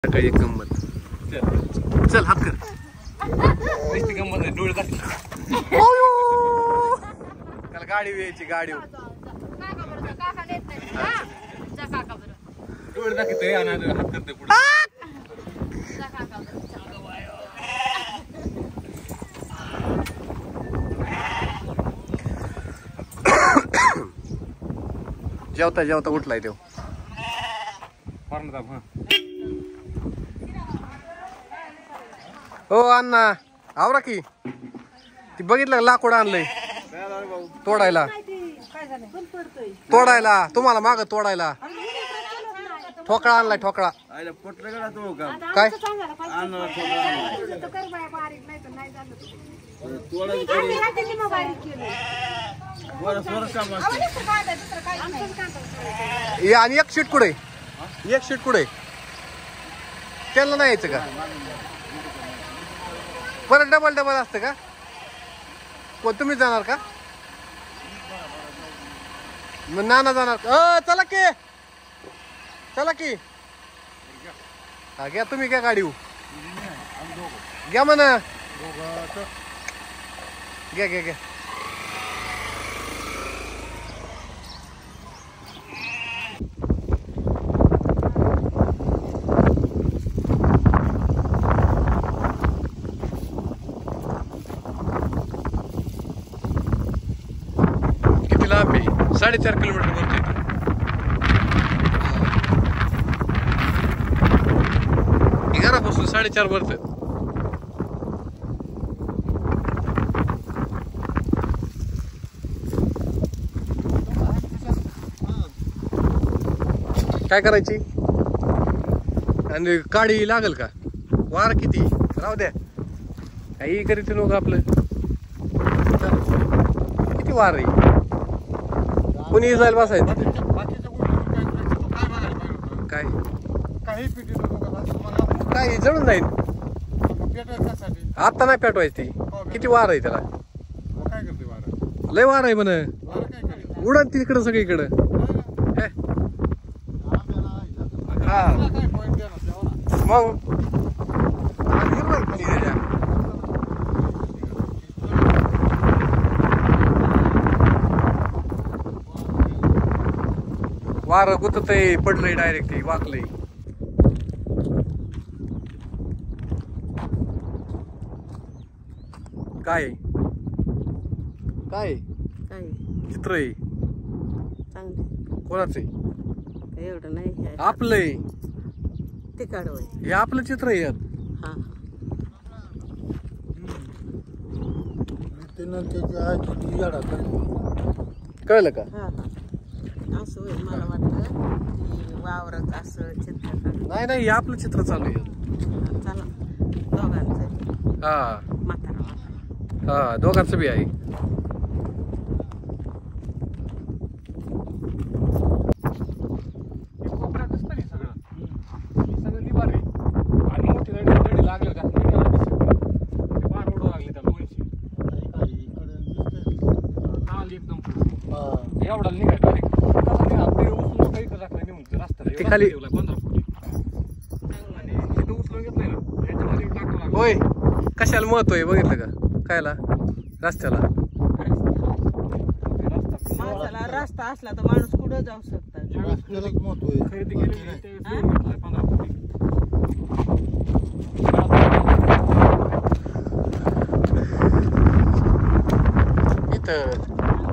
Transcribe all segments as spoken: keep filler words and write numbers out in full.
काही एक गंमत. चल हात कर. नुसती गंमत आहे. डोळे दाखव. त्याला गाडी यायची गाडी डोळे दाखवतोय आणि हात करतोय पुढे. जेवता जेवता उठलाय देव. हो अण्णा आवरा की. ती बघितलं लाकूड आणलंय तोडायला तोडायला तुम्हाला माग तोडायला. ठोकळा आणलाय ठोकळा. काय आणि एक शीट कुठे एक शीट कुठे त्याला नाही यायचं का. परत डबल डबल असतं का. कोण तुम्ही जाणार का मग नाना जाणार. अ चला की चला की. हा घ्या तुम्ही घ्या गाडी घ्या म्हणा. घ्या घ्या घ्या. साडेचार किलोमीटर वरती घरापासून साडेचार वरच. काय करायची आणि काळी लागल का. वार किती राहू द्या काही करीत नको आपलं. किती वार आहे कोणी जायला बसायचं. काय काय जळून जाईल आता नाही पेटवायची ती. किती वार आहे त्याला. लय वार आहे म्हण. उडत तिकडं सगळीकडं. हा मग वार गुतत पडलंय डायरेक्ट वाकलंय. काय काय चित्र आहे कोणाच आहे. एवढं नाही आपलंय ते काढवाय हे आपलं चित्र आहे यात. कळलं का. असं मला वाटलं वावरात असं चित्र. नाही नाही आपलं चित्र चालू आहे. चला दोघांचं. हा म्हातारा हा दोघांचं बी आहे. खाली होय कशाला महत्व आहे बघितलं का. कायला रस्त्याला माणसाला रस्ता असला तर माणूस कुठं जाऊ शकता. इथं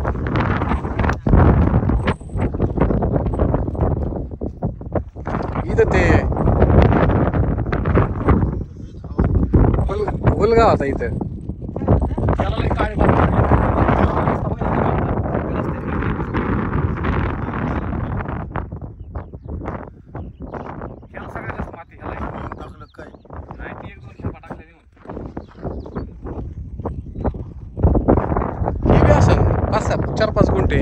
इथं ते उलगाव आता इथं. चार पाच गुंठे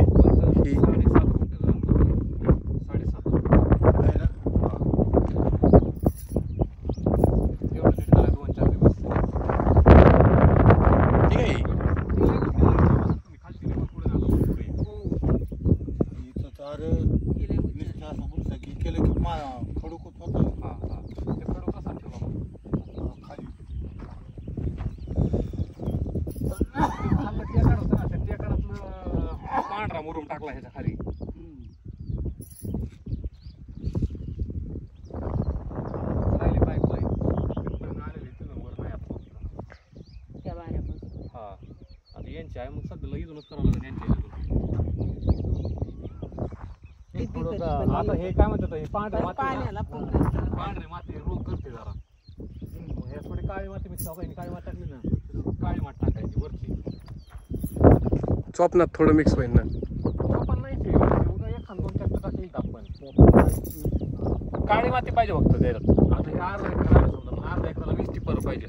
ह्याच्या खाली राहिली पाईपलाईन तिथपर्यंत आलेली इथून वर नाही आता पोहोचला. त्या बाऱ्यापासून. हा आता यांची आहे मग सध्याला इथूनच करावं लागेल यांच्या ह्याच्यातून. किती थोडं कधी का- पण आता हे काय म्हणतात हे पांढरे माती ना? पाण्याला फुंकर. पांढरे माती रोग करते जरा मग हे थोडी काळी माती मिक्स काही काळी माती टाकली ना काळी माती टाकायची वरची चॉपनात थोडं मिक्स होईल ना. आपण नाही ते उगा एखाद दोन ट्रॅक्टर टाकेल आपण काळी माती पाहिजे फक्त त्याच्यात. आता हे अर्धा एकर आहे समजा मग अर्धा एकराला वीस टिपर पाहिजे.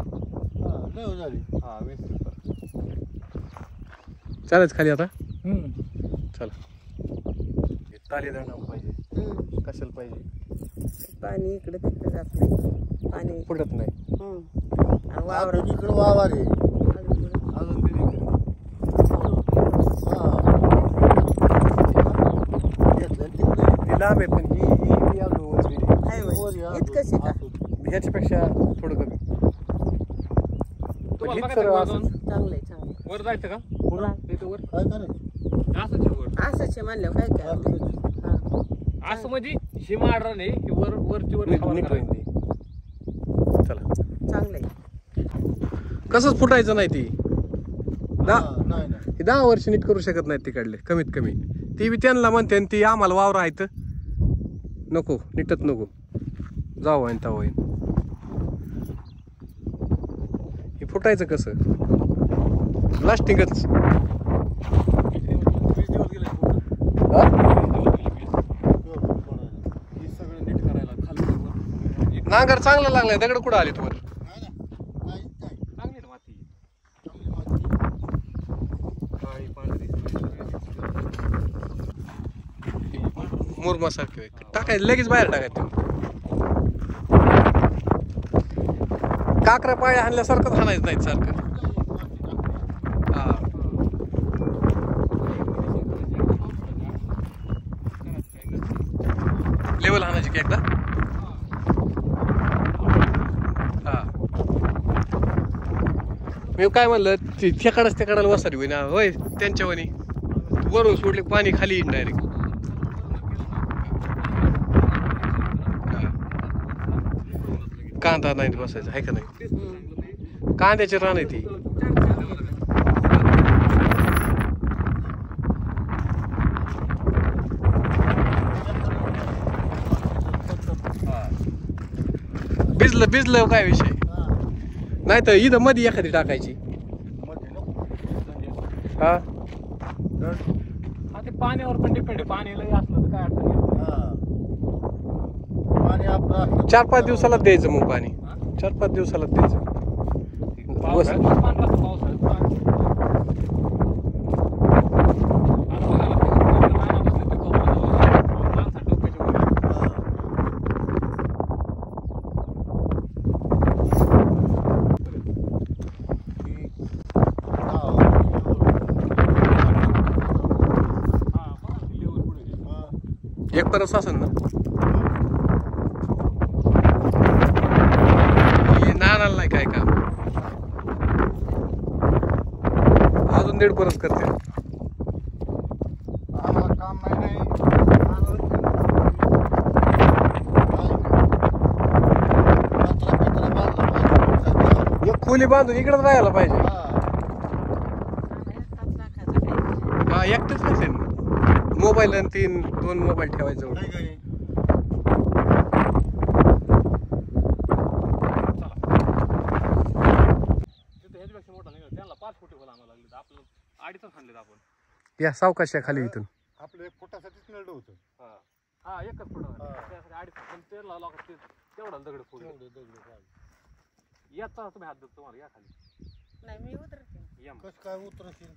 हा वीस टिपर चालेल खाली आता. हम्म चला ताली धरणार पाहिजे. हम्म. कशाला पाहिजे? पाणी इकडे तिकडे जात नाही. पाणी फुटत नाही. हम्म. आणि वावरात इकडे वावर आहे अजून इकडे. अजून ते इकडे. हा. घेतलं तिकडे. ती लांब आहे पण ही ही ही आलो वरची. आहे वर होय. या, इतकंच आहे का? असं. ह्याच्यापेक्षा थोडं कमी. पण तुम्हाला हीच बघायचं सरळ वर असंच. जाऊन? चांगलं आहे चांगलं आहे. वर जायचं का वा. इथं वर काय करायचं असंच आहे वर असंच आहे म्हणल्यावर काय काय काय करायचं? हा. असं म्हणजे हिमाडर नाही की वर वरची वर नीट हवा नीट करायची. होईल ती. चला चांगलं आहे. कसंच फुटायचं नाही ती. दहा हा, नाही नाही ही दहा वर्ष नीट करू शकत नाहीत तिकडले कमीत कमी. ती बी त्यांना म्हणते आणि ती आम्हाला वावर आहेत नको नीटच नको जाऊ होईन तवा होईन. हे फुटायचं कसं लास्टिंगच. वीस दिवस गेले पूर्ण. हा? हे सगळं नीट करायला खाली वर एक नांगर चांगला लागलाय दगड कुठं आले वर. नाही ना. नाही, नाही. चांगली ना माती चांगली माती. काळी पांढरी मुरमासारखे टाकायचं लगेच बाहेर टाकायचं. काकरा पाळ्या हाणल्यासारखंच हाणायचं नाही सारखं. हा लेवल हाणायची की एकदा. हा मी काय म्हणलं ती ठेकाडाच ठेकाडाला वसारी होईना होय त्यांच्या वनी वरून सोडले पाणी खाली येईन डायरेक्ट. कांदा नाही बसायचा आहे का नाही. हम्म. कांद्याची रान आहे ती. भिजलं भिजलं काय विषय हा. नाही तर इथं मध्ये एखादी टाकायची. मध्ये नको. हा हा ते पाण्यावर पण डिपेंड आहे पाणी लई असलं तर काय अडचण नाही. हा. पाणी आपलं असलं. चार पाच दिवसाला द्यायचं मग पाणी. चार पाच दिवसाला द्यायचं. पावसाळ्यात पण पाणी राहतं, पावसाळ्यात पाणी. आता बघा ना, ते महिना बसले ते कोपऱ्यात जाऊन माणसाच्या डोक्याच्या वर. हा. हा, बघा ना, level पुढे गेली. एक परस असेल ना. हे नानाला नाही काय काम अजून दीड परस करते. आम्हाला काम नाही नाही. आम्हाला पत्रा बित्रा बांधलं पाहिजे. एक खोली बांधून इकडेच राहायला पाहिजे. हा. हा एकटेच नसेल मोबाईल आणि तीन दोन मोबाईल ठेवायचं. नाही काही. तिथं ह्याच्यापेक्षा मोठा नाही त्यांना पाच फुटे खोल आणावं लागले आपलं अडीचच आणलेत आपण. या सावकाशा खाली इथून. आपलं एक फुटासाठीच नळ होतं. हा हा एकच फुट हा. त्यासाठी अडीच पण तेरला लोक ते तेवढा दगड फुट याचा तुम्ही हात देतो तुम्हाला या खाली नाही मी उतरते. यम कस काय उतरशील.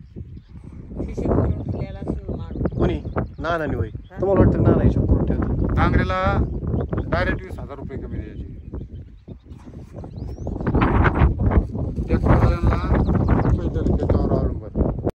शिशी करून ठेवलेला असेल माणूस. कोणी नाना होय तुम्हाला वाटतं नाना हिशोब करून ठेवतो. डांगरेला डायरेक्ट वीस हजार रुपये कमी द्यायचे.